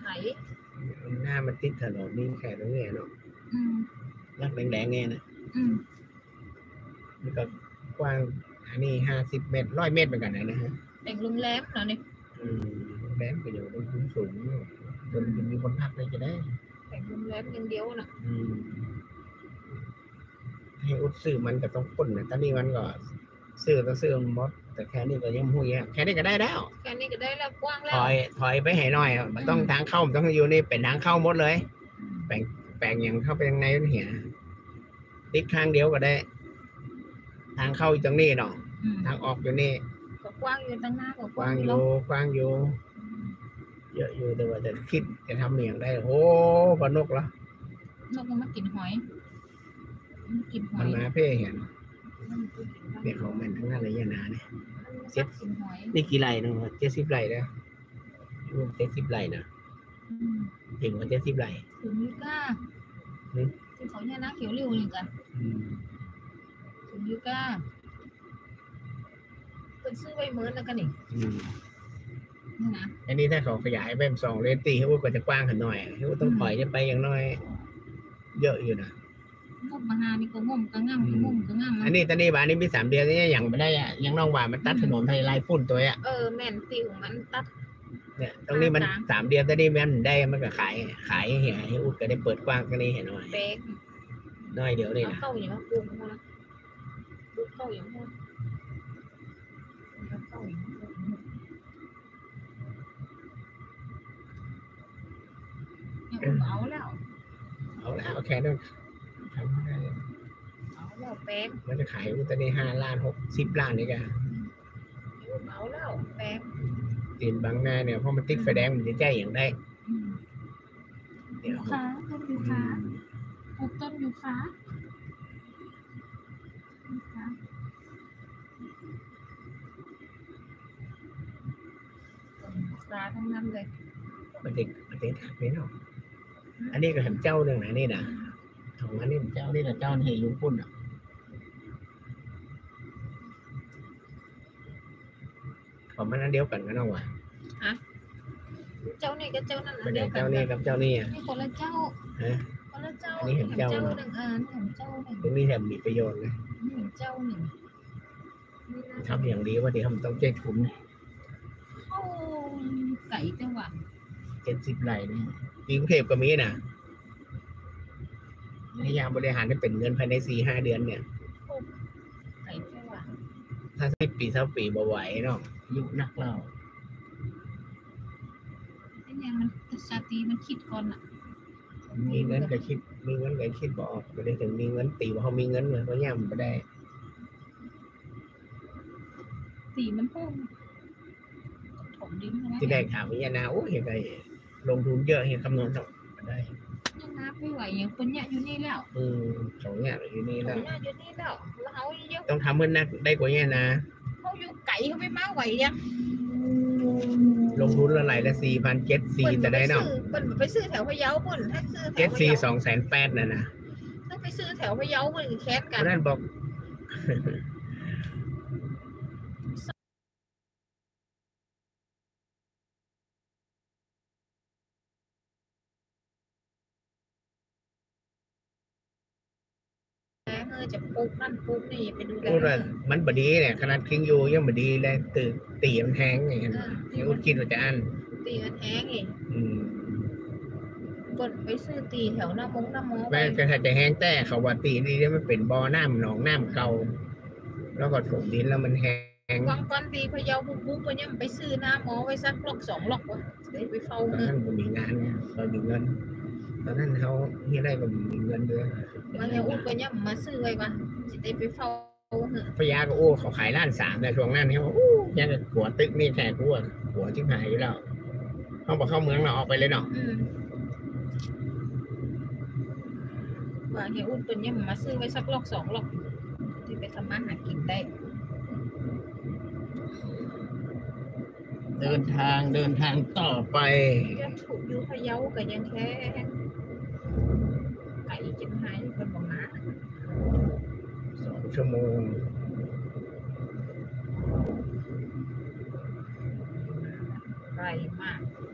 หน้ามันติดถนนนี่แค่ตรงนี้เนาะรักแดงๆเนี่ยนะมันก็กว้างอันนี้50 เมตร100 เมตรเหมือนกันนะฮะแต่งโรงแรมเหรอเนี่ยโรงแรมก็อยู่ตรงสูงจนมีคนพักเลยจะได้แต่งโรงแรมอย่างเดียวนะให้อุดซื้อมันก็ต้องพ่นนะตอนนี้มันก็ซื้อมดแต่แค่นี้ก็ยังหุ้ยแค่นี้ก็ได้แล้วแค่นี้ก็ได้แล้วกว้างแล้วถอยไปให้หน่อยมันต้องทางเข้ามันต้องอยู่นี่เป็นทางเข้าหมดเลยแปลงอย่างเข้าไปยังไงเหี้ยติดข้างเดียวก็ได้ทางเข้าอยู่ตรงนี้เนาะทางออกอยู่นี่ก็กว้างอยู่ตั้งหน้าก็กว้างอยู่เยอะอยู่แต่ว่าจะคิดจะทำเมียงได้โอ้ปลานกเหรอนกมันมากินหอยมันมาเพ่เห็นเด็กของมันทั้งนั้นเลยยานาเนี่ยนี่กี่ไร่นะ70 ไร่แล้วรวม70 ไร่นะถึงว่า70 ไร่ถึงยูก้าถึงเขาเนี่ยนะเขียวริ้วนี่กันถึงยูก้าเป็นซื้อไว้เหมือนแล้วกันนี่นะอันนี้ถ้าเขาขยายไป2 เลนตีให้ว่าจะกว้างขึ้นหน่อยให้ว่าต้องถอยจะไปอย่างน้อยเยอะอยู่นะงมมาหานี่ก็งมก็ง่ำงมก็ง่ำอันนี้ตอนนี้บ้านนี้มี3 เดือนนี่ยังไม่ได้ยังน้องว่ามันตัดถนนไทยลายปุ่นตัวแม่นติวมันตัดเนี่ยตรงนี้มัน3 เดือนตอนนี้มันได้มันก็ขายเหี้ยให้อุดก็ได้เปิดกว้างกันนี้เห็นหน่อยน้อยเดี๋ยวนี่นะเข้าอย่างว่าปูนะเข้าอย่างว่าเอาแล้วแค่นั้นทำได้เอาแล้วแป้งมันจะขายตอนนี้5 ล้าน60 ล้านนี่กันเอาแล้วแป้งตีนบางนาเนี่ยเพราะมันติดไฟแดงมันจะใจอย่างได้เดี๋ยวต้นยูคาปลูกต้นยูคาทั้งนั้นเลยมันเด็กไม่เนาะอันนี้ก็เห็นเจ้าหนึ่งนะนี่นะของอันนี้เจ้านี่นะเจ้าเฮยุปุ่นอ่ะของมันนั้นเดียวกันกันเอาวะเจ้านี่กับเจ้านั่นเดียวกันเจ้านี่กับเจ้านี่นี่คนละเจ้าคนละเจ้าอันนี้เห็นเจ้าหนึ่งเห็นเจ้าหนึ่งตรงนี้แถมมีประโยชน์เลยเห็นเจ้าหนึ่งทำอย่างดีว่าเดี๋ยวมันต้องเจ๊ถุนเข้าไก่จังหวะ 70 ไร่นี่กรุงเทพก็มีนะพยายามบริหารให้เป็นเงินภายใน 4-5 เดือนเนี่ยไก่จังหวะถ้า10 ปี20 ปีบ่ไหวเนาะยุคนักเล่าไอ้เนี่ยมันชาติมันคิดก่อนอ่ะมีเงินก็คิดบอกไม่ได้ถึงมีเงินตีว่าเขามีเงินเลยเพราะย่ำไม่ได้ตีมันพุ่งที่ได้ข่าววิญญาณโอ้เห็นไงลงทุนเยอะเห็นคำนวณออกมาได้ยังนับไม่ไหวอย่างคนเนี่ยอยู่นี่แล้วเขาเนี่ยอยู่นี่แล้วอยู่นี่แล้วเขาเยอะต้องทำเมื่อนักได้กว่านี้นะเขาอยู่ไก่เขาไม่มาไหวยังลงทุนละไหลละ4,700แต่ได้เนาะมันไปซื้อแถวพะเยาปุ่นถ้าซื้อ 7,400,280,000นะถ้าไปซื้อแถวพะเยาปุ่นแค้นกันนั่นบอกจะปลูกนั่นปลูกนี่ไปดูแลมันบดีเนี่ยขนาดคิงยูยังบดีเลยตีมันแทงอย่างเงี้ยอุดคิดว่าจะอันตีมันแทงอีกกดไปซื้อตีแถวหน้ามอแม่ก็ถ้าจะแห้งแต่เขาว่าตีนี่มันเป็นบ่อน้ำหนองน้ำเก่าแล้วก็ถมดินแล้วมันแห้งวางก้อนตีพะเยาบุ๊บไปเนี่ยไปซื้อน้ำหมอไว้สักล็อก2 ล็อกวะได้ไปเฝ้าตอนนั้นผมมีงานไงเรามีเงินตอนนั้นเขาที่ได้ก็มีเงินด้วยมาเนี่ยอุ้มไปเนี่ยมาซื้อไว้ปะจะได้ไปเฝ้าพยาก็โอ้เขาขาย1,300,000ในช่วงนั้นเขายังหัวตึกนี่แค่หัวที่หายอยู่แล้วเขาบอกเข้าเมืองเราออกไปเลยเนาะว่าเนี่ยอุ้มไปเนี่ยมาซื้อไว้สักล็อก2 ล็อกที่ไปทำมาหากินได้เดินทางต่อไปยังถูกอยู่พะเยาก็ยังแค่ไก่จิ๋มหายเป็นบ่มา 2 ชั่วโมงไกลมาก